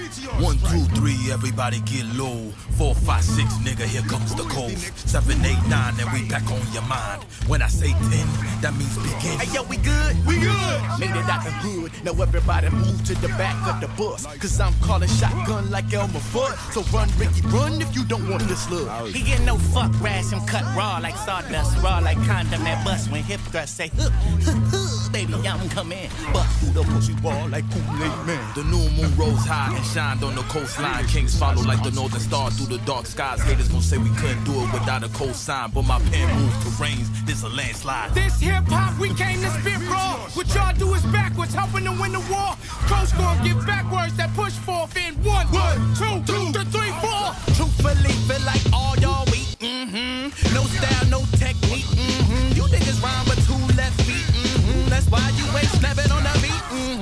1, 2, 3, everybody get low. 4, 5, 6, nigga, here comes the cold. 7, 8, 9, and we back on your mind. When I say 10, that means begin. Hey yo, we good? We good! Made it out the hood. Now everybody move to the back of the bus. Cause I'm calling shotgun like Elmer Fudd. So run, Ricky, run if you don't want this look. He get no fuck, rash him cut raw like sawdust, raw like condom that bust when hip thrust say, huh, baby, I'm coming. Bust through the pussy wall like Kool-Aid Man. The new moon rose high and shined on the coastline. Kings follow like the northern star through the dark skies. Haters gon' say we couldn't do it without a cosign, but my pen moved to rains. This a landslide. This hip hop, we came to spit raw. What y'all do is backwards, helping to win the war. Coast gon' give backwards that push forth in 1, 2, 3, 4. Truthfully, feel like all y'all weak. No style, no technique. You niggas rhyme with 2 left feet. That's why you ain't snapping on the beat.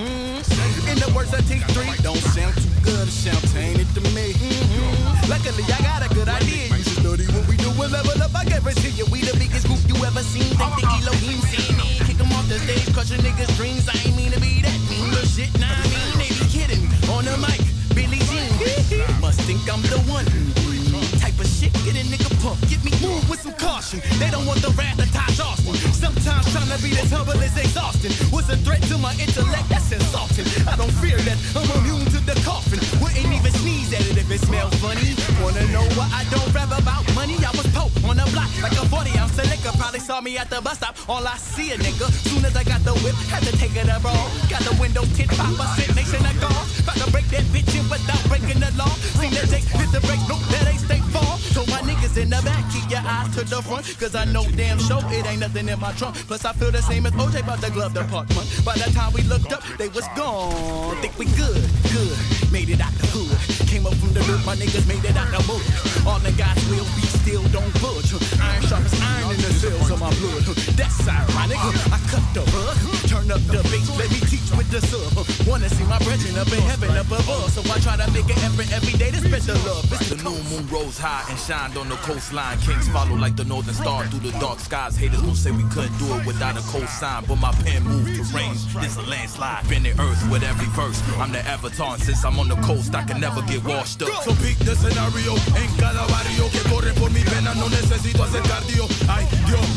In the words of T3, don't sound too good, it sound tainted to me. Luckily, I got a good idea. You should study what we do and level up. I guarantee you, we the biggest group you ever seen. Think the Elohim seen me. Kick them off the stage, crushing niggas' dreams. I ain't mean to be that mean, but shit, nah, I mean, they be kidding me. On the mic, Billie Jean. Must think I'm the one. Type of shit, get a nigga pumped. Get me moved with some caution. They don't want the wrath of Taj Austin. Sometimes trying to be as humble as exhausting. Was a threat to my intellect, that's insulting. I don't fear that, I'm immune to the coffin. Wouldn't even sneeze at it if it smelled funny. Wanna know why I don't rap about money? I was Pope on the block like a 40-ounce of liquor. Probably saw me at the bus stop, all I see a nigga. Soon as I got the whip, had to take it abroad. Got the window tint, pop a sit, nation of God. About to break that bitch in without breaking the law. Seen that Jake hit the brakes, nope, that ain't stay fall. Told my niggas in the back, keep your eyes to the front. Cause I know damn sure it ain't nothing in my trunk. Plus I feel the same as OJ about the glove department. By the time we looked up, they was gone. Think we good, good. Made it out the hood. Came up from the dirt, my niggas made it out the mud. All the guys will be still, don't budge. Iron sharp as iron in the cells of my blood. That's ironic. I cut the rug, turn up the bass, let me teach with the sub. Wanna see my brethren up in heaven up above. So I try to make an effort every day to spread the love. It's the new moon rose high and shined on the coastline. Kings follow like the northern star through the dark skies. Haters gon' say we couldn't do it without a cosign, but my pen moved to range. This a landslide. Been the earth with every verse. I'm the avatar, and since I'm on the coast, I can never get washed up. So pick the scenario en cada barrio que corre por mi pena. No necesito hacer cardio. Ay, Dios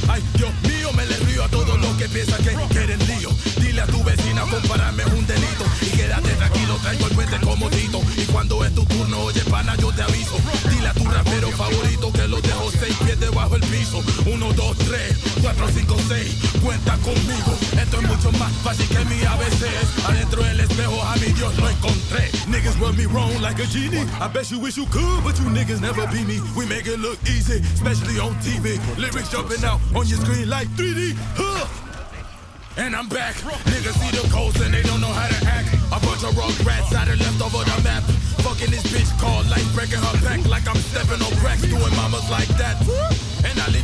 mío, me le río a todos los que piensan que quieren lío. Dile a tu vecina, compararme es un delito. Y quédate tranquilo, traigo el puente como Tito. Y cuando es tu turno, oye pana, yo te aviso. Dile a tu rapero favorito que los dejo 6 pies debajo el piso. 1, 2, 3, 4, 5, 6. Cuenta conmigo. Esto es mucho más fácil que mi ABC. Adentro del espejo a mi Dios lo encontré. Niggas rub me wrong like a genie. I bet you wish you could, but you niggas never be me. We make it look easy, especially on TV. Lyrics jumping out on your screen like 3D. Huh. And I'm back. Niggas see the coast and they don't know how to act. A bunch of rock rats out and left over the map. Fucking this bitch called life, breaking her back like I'm stepping on cracks, doing mamas like that. And I